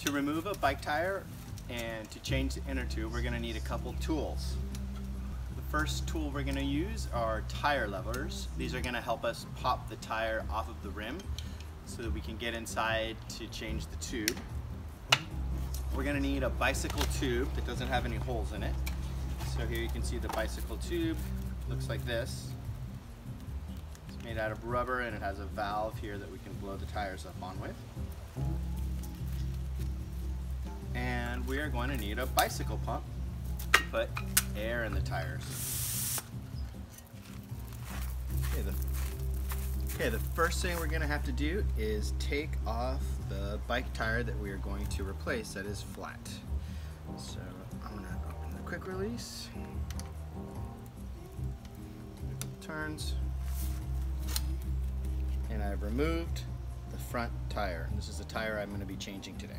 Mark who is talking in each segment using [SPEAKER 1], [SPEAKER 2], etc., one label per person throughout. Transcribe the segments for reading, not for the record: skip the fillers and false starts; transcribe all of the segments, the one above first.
[SPEAKER 1] To remove a bike tire and to change the inner tube, we're going to need a couple tools. The first tool we're going to use are tire levelers. These are going to help us pop the tire off of the rim so that we can get inside to change the tube. We're going to need a bicycle tube that doesn't have any holes in it. So here you can see the bicycle tube. Looks like this. It's made out of rubber and it has a valve here that we can blow the tires up on with. And we are going to need a bicycle pump to put air in the tires. Okay, the first thing we're going to have to do is take off the bike tire that we are going to replace that is flat. So I'm going to open the quick release. Turns. And I've removed the front tire. This is the tire I'm going to be changing today.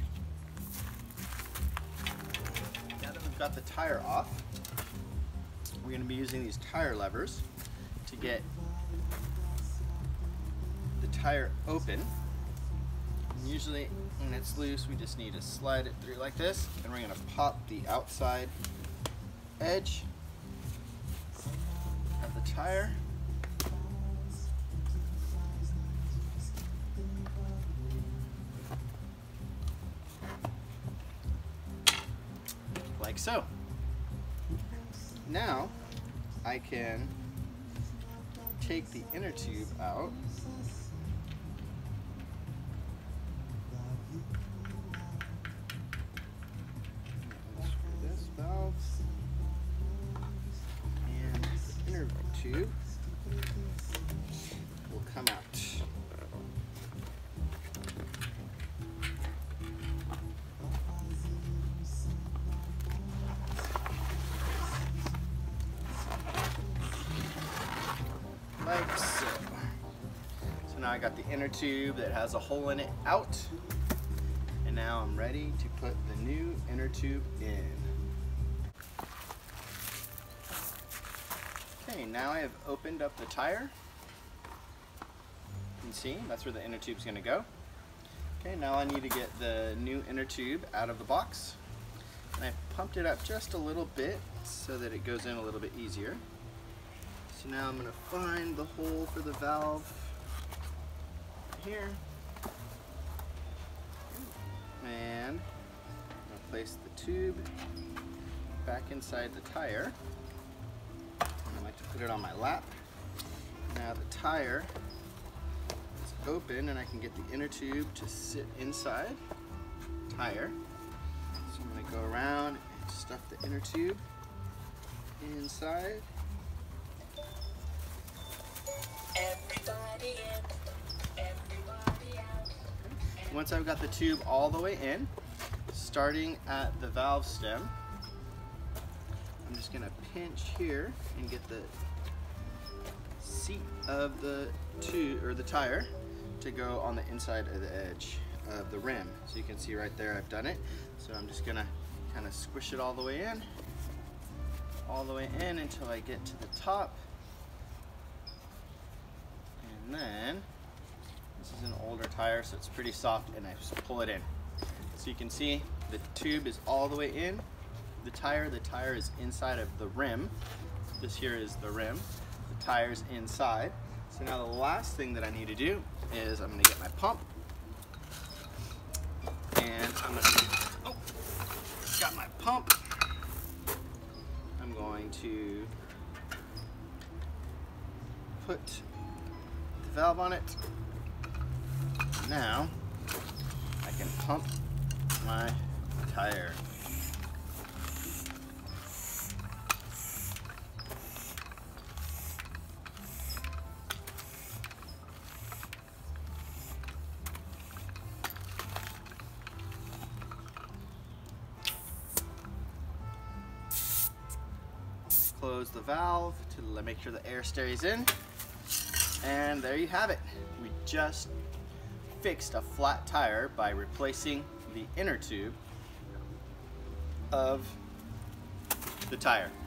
[SPEAKER 1] Now that we've got the tire off, we're going to be using these tire levers to get the tire open. And usually when it's loose, we just need to slide it through like this, and we're going to pop the outside edge of the tire. Like so. Now I can take the inner tube out. Unscrew this valve and the inner tube will come out. Like so. So now I got the inner tube that has a hole in it out, and now I'm ready to put the new inner tube in. Okay, now I have opened up the tire. You can see that's where the inner tube is going to go. Okay, now I need to get the new inner tube out of the box, and I pumped it up just a little bit so that it goes in a little bit easier. So now I'm going to find the hole for the valve here, and I'm going to place the tube back inside the tire. And I like to put it on my lap. Now the tire is open and I can get the inner tube to sit inside the tire. So I'm going to go around and stuff the inner tube inside.
[SPEAKER 2] Everybody in, everybody out.
[SPEAKER 1] Once I've got the tube all the way in, starting at the valve stem, I'm just going to pinch here and get the seat of the tube or the tire to go on the inside of the edge of the rim. So you can see right there I've done it. So I'm just going to kind of squish it all the way in until I get to the top. And then, this is an older tire, so it's pretty soft, and I just pull it in. So you can see the tube is all the way in. The tire is inside of the rim. This here is the rim. The tire's inside. So now the last thing that I need to do is I'm going to get my pump. And I'm going to, got my pump. I'm going to put valve on it. Now I can pump my tire. Close the valve to make sure the air stays in. And there you have it. We just fixed a flat tire by replacing the inner tube of the tire.